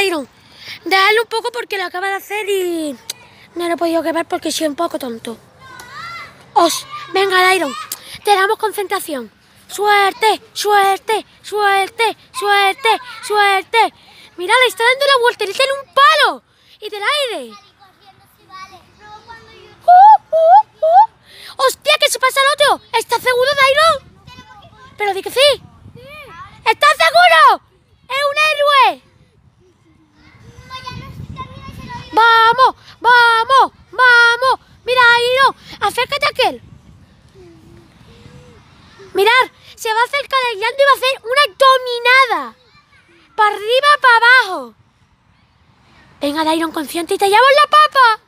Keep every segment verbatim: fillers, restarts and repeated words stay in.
Dairon, déjalo un poco porque lo acaba de hacer y no lo he podido quemar porque soy un poco tonto. Os, venga Dairon, te damos concentración. Suerte, suerte, suerte, suerte, suerte. Mira, le está dando la vuelta, le sale un palo y del aire. Uh, uh, uh. ¡Hostia, que se pasa el otro! ¿Estás seguro, Dairon? Pero di que sí. ¿Estás seguro? ¡Es un héroe! ¡Vamos! ¡Vamos! ¡Vamos! Mira, Dairon, acércate a aquel. Mirad, se va a acercar el Yando y va a hacer una dominada. Para arriba, para abajo. Venga, Dairon, consciente y te llevo la papa.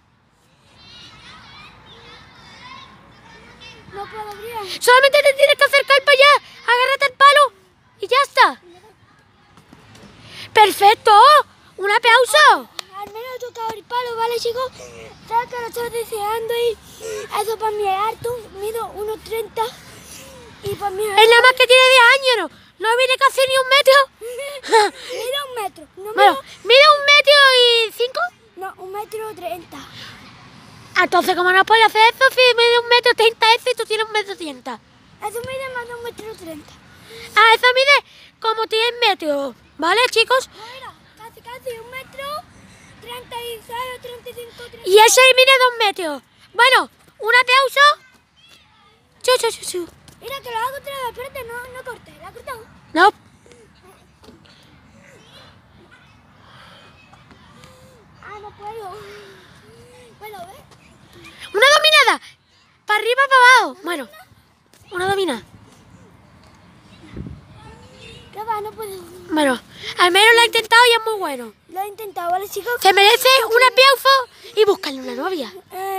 No puedo, Brian. Solamente te tienes que acercar para allá. Agárrate el palo y ya está. ¡Perfecto! ¡Un aplauso! Al menos he tocado el palo, ¿vale, chicos? Sabes que lo estoy deseando y eso para mí es alto. Mido uno treinta y para mí es... Es nada más que tiene diez años, ¿no? ¿No viene casi ni un metro? Mido un metro. No Bueno, mido... ¿mide un metro y cinco? No, un metro treinta. Entonces, ¿cómo no puede hacer eso si mide un metro treinta eso y tú tienes un metro treinta? Eso mide más de un metro treinta. Ah, eso mide como diez metros, ¿vale, chicos? No, mira, casi, casi un metro treinta y seis o treinta y cinco, treinta. Y ese mide dos metros. Bueno, un aplauso. Chu, chu, chu, chu. Mira, que lo hago otra vez. Espérate, no, no cortes. ¿La has cortado? No. Ah, no puedo. Bueno, ¿ves? Una dominada. Para arriba, para abajo. Bueno, una dominada. ¿Qué va? No puedo. Bueno, al menos lo ha intentado y es muy bueno. Lo he intentado, ¿vale, chicos? Se merece un aplauso y búscale una novia. Eh,